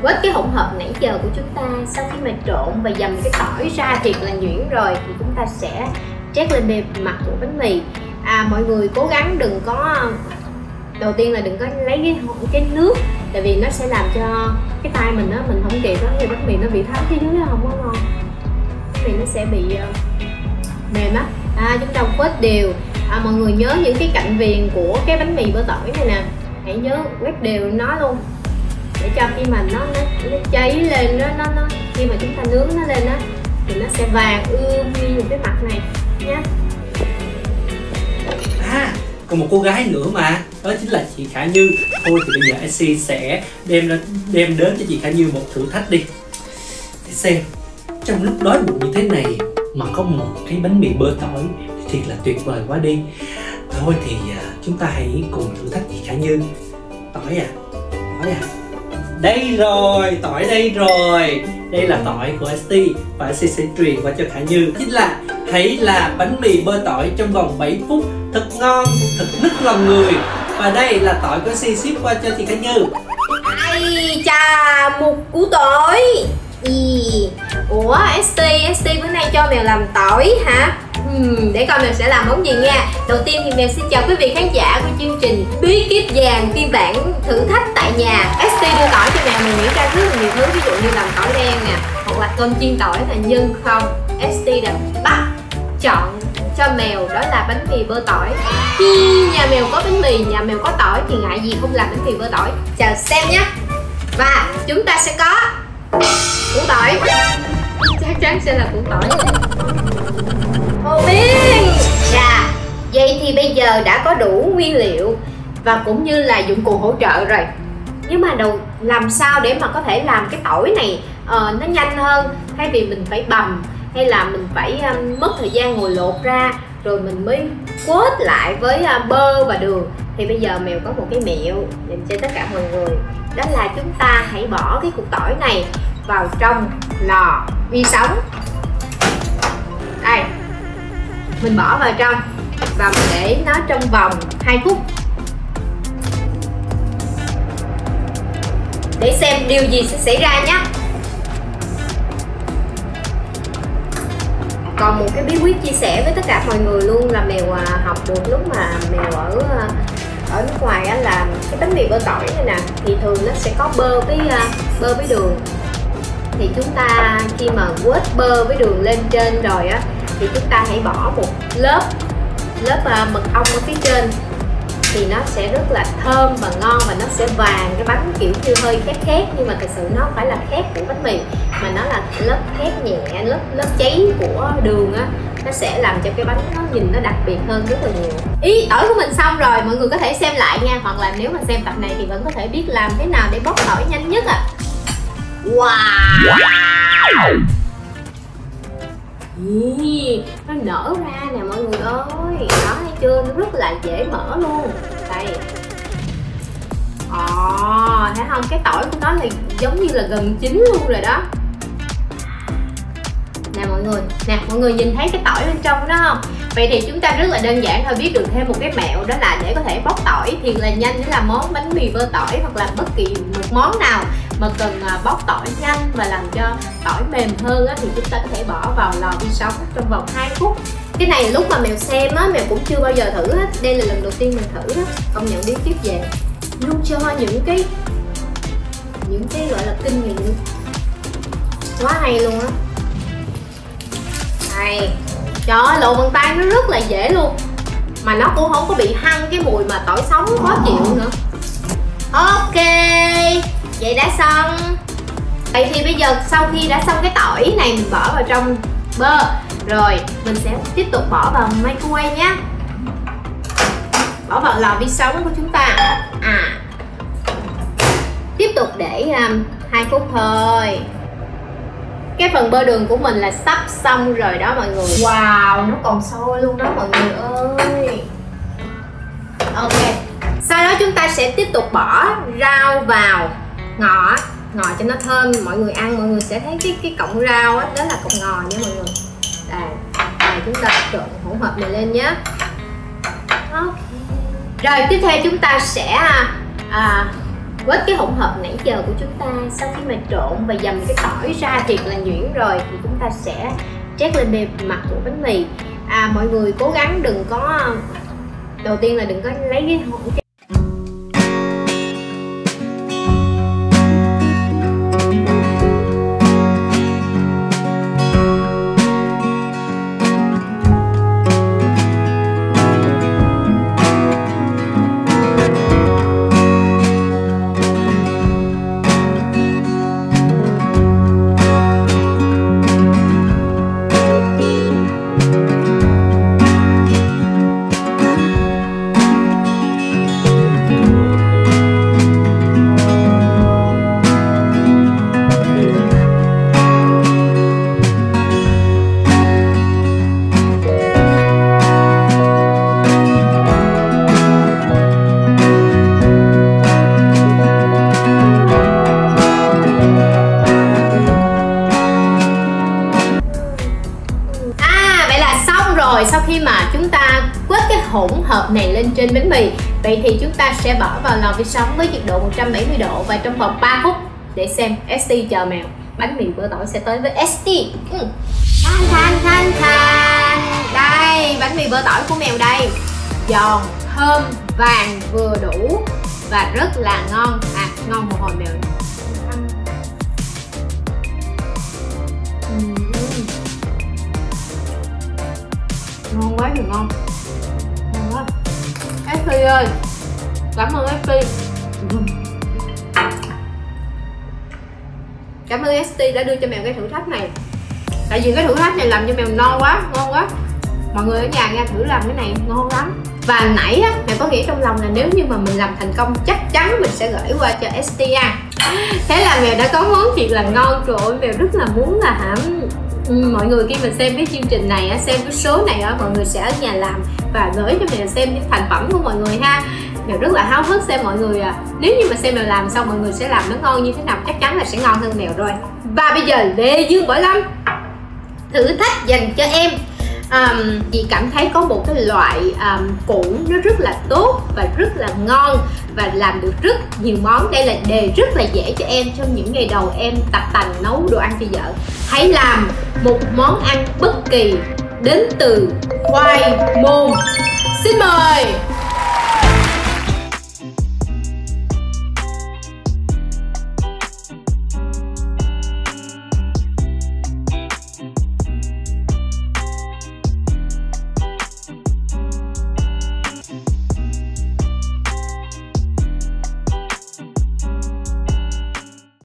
quết cái hỗn hợp nãy giờ của chúng ta. Sau khi mà trộn và dầm cái tỏi ra thiệt là nhuyễn rồi thì chúng ta sẽ trét lên bề mặt của bánh mì. Mọi người cố gắng đừng có, đầu tiên là đừng có lấy cái nước, tại vì nó sẽ làm cho cái tay mình á, mình không kịp đó, thì bánh mì nó bị thấm phía dưới nó không có ngon, bánh mì nó sẽ bị mềm á. Chúng ta quết đều. Mọi người nhớ những cái cạnh viền của cái bánh mì bơ tỏi này nè, hãy nhớ quét đều nó luôn, để cho khi mà nó cháy lên đó, nó khi mà chúng ta nướng nó lên á thì nó sẽ vàng ươm như cái mặt này nhé. Còn một cô gái nữa mà, đó chính là chị Khả Như. Thôi thì bây giờ SC sẽ đem đến cho chị Khả Như một thử thách đi, để xem trong lúc đói bụng như thế này mà có một cái bánh mì bơ tỏi thì thiệt là tuyệt vời quá đi. Thôi thì chúng ta hãy cùng thử thách chị Khả Như. Tỏi à, đây rồi, tỏi đây rồi. Đây là tỏi của ST và ST sẽ truyền qua cho Khả Như, chính là hãy làm bánh mì bơ tỏi trong vòng 7 phút thật ngon, thật nức lòng người. Và đây là tỏi của ST ship qua cho chị Khả Như. Ai chà, một củ tỏi. Ủa ST bữa nay cho mèo làm tỏi hả? Để coi mèo sẽ làm món gì nha. Đầu tiên thì mèo xin chào quý vị khán giả của chương trình Bí kíp vàng phiên bản thử thách tại nhà. ST đưa tỏi cho mèo, mình nghĩ ra rất là nhiều thứ, ví dụ như làm tỏi đen nè, hoặc là cơm chiên tỏi nè, nhưng không, ST đã bắt chọn cho mèo đó là bánh mì bơ tỏi. Khi nhà mèo có bánh mì, nhà mèo có tỏi thì ngại gì không làm bánh mì bơ tỏi. Chờ xem nhé. Và chúng ta sẽ có củ tỏi, chắc chắn sẽ là củ tỏi. Hồ biên. Vậy thì bây giờ đã có đủ nguyên liệu và cũng như là dụng cụ hỗ trợ rồi. Nhưng mà làm sao để mà có thể làm cái tỏi này nó nhanh hơn, thay vì mình phải bằm hay là mình phải mất thời gian ngồi lột ra rồi mình mới quết lại với bơ và đường, thì bây giờ mèo có một cái mẹo dành cho tất cả mọi người. Đó là chúng ta hãy bỏ cái củ tỏi này vào trong lò vi sóng. Đây, mình bỏ vào trong và mình để nó trong vòng 2 phút để xem điều gì sẽ xảy ra nhé. Còn một cái bí quyết chia sẻ với tất cả mọi người luôn là mèo học được lúc mà mèo ở nước ngoài á, là cái bánh mì bơ tỏi này nè thì thường nó sẽ có bơ với đường. Thì chúng ta khi mà quết bơ với đường lên trên rồi á thì chúng ta hãy bỏ một lớp mật ong ở phía trên, thì nó sẽ rất là thơm và ngon, và nó sẽ vàng cái bánh kiểu như hơi khét, nhưng mà thực sự nó không phải là khét của bánh mì mà nó là lớp khét nhẹ, lớp cháy của đường á, nó sẽ làm cho cái bánh nó nhìn nó đặc biệt hơn rất là nhiều. Ý tỏi của mình xong rồi, mọi người có thể xem lại nha, hoặc là nếu mà xem tập này thì vẫn có thể biết làm thế nào để bóc tỏi nhanh nhất à. Wow, nó nở ra nè mọi người ơi, đó thấy chưa, nó rất là dễ mở luôn. Đây, thấy không, cái tỏi của nó là giống như là gần chín luôn rồi đó. Nè mọi người nhìn thấy cái tỏi bên trong đó không? Vậy thì chúng ta rất là đơn giản thôi, biết được thêm một cái mẹo, đó là để có thể bóc tỏi thiệt là nhanh để làm món bánh mì bơ tỏi, hoặc là bất kỳ một món nào mà cần bóc tỏi nhanh và làm cho tỏi mềm hơn á, thì chúng ta có thể bỏ vào lò vi sóng trong vòng 2 phút. Cái này lúc mà mèo xem á, mèo cũng chưa bao giờ thử hết, đây là lần đầu tiên mình thử đó. Công nhận bí kíp về luôn cho những cái gọi là kinh nghiệm quá hay luôn á. Đây, trời ơi, lộn bằng tay nó rất là dễ luôn, mà nó cũng không có bị hăng cái mùi mà tỏi sống khó chịu nữa. Ok, vậy đã xong. Vậy thì bây giờ sau khi đã xong cái tỏi này, mình bỏ vào trong bơ rồi, mình sẽ tiếp tục bỏ vào microwave nhé, bỏ vào lò vi sóng của chúng ta. Tiếp tục để 2 phút thôi. Cái phần bơ đường của mình là sắp xong rồi đó mọi người. Wow, nó còn sôi luôn đó mọi người ơi. Ok, sau đó chúng ta sẽ tiếp tục bỏ rau vào, ngò cho nó thơm. Mọi người ăn mọi người sẽ thấy cái cọng rau đó là cọng ngò nha mọi người. Đây chúng ta trộn hỗn hợp này lên nhé. Okay. Rồi tiếp theo chúng ta sẽ quết cái hỗn hợp nãy giờ của chúng ta, sau khi mà trộn và dầm cái tỏi ra thiệt là nhuyễn rồi thì chúng ta sẽ trét lên bề mặt của bánh mì. Mọi người cố gắng đừng có, đầu tiên là đừng có lấy cái hỗn rồi. Sau khi mà chúng ta quết cái hỗn hợp này lên trên bánh mì, vậy thì chúng ta sẽ bỏ vào lò vi sóng với nhiệt độ 170 độ và trong vòng 3 phút để xem ST chờ mèo. Bánh mì bơ tỏi sẽ tới với ST. Than. Đây, bánh mì bơ tỏi của mèo đây. Giòn, thơm, vàng vừa đủ và rất là ngon. Ngon một hồi mèo. Ngon quá thì ngon. Ngon quá. ST ơi, cảm ơn ST. Cảm ơn ST đã đưa cho mèo cái thử thách này. Tại vì cái thử thách này làm cho mèo no quá, ngon quá. Mọi người ở nhà ra thử làm cái này, ngon lắm. Và nãy á, mèo có nghĩ trong lòng là nếu như mà mình làm thành công chắc chắn mình sẽ gửi qua cho ST nha. Thế là mèo đã có món thiệt là ngon rồi. Mèo rất là muốn là mọi người khi mà xem cái chương trình này, xem cái số này, mọi người sẽ ở nhà làm và gửi cho mèo xem những thành phẩm của mọi người ha. Mèo rất là háo hức xem mọi người nếu như mà xem mèo làm xong mọi người sẽ làm nó ngon như thế nào, chắc chắn là sẽ ngon hơn mèo rồi. Và bây giờ Lê Dương Bảo Lâm thử thách dành cho em. Chị cảm thấy có một cái loại củ nó rất là tốt và rất là ngon và làm được rất nhiều món. Đây là đề rất là dễ cho em trong những ngày đầu em tập tành nấu đồ ăn cho vợ. Hãy làm một món ăn bất kỳ đến từ khoai môn. Xin mời.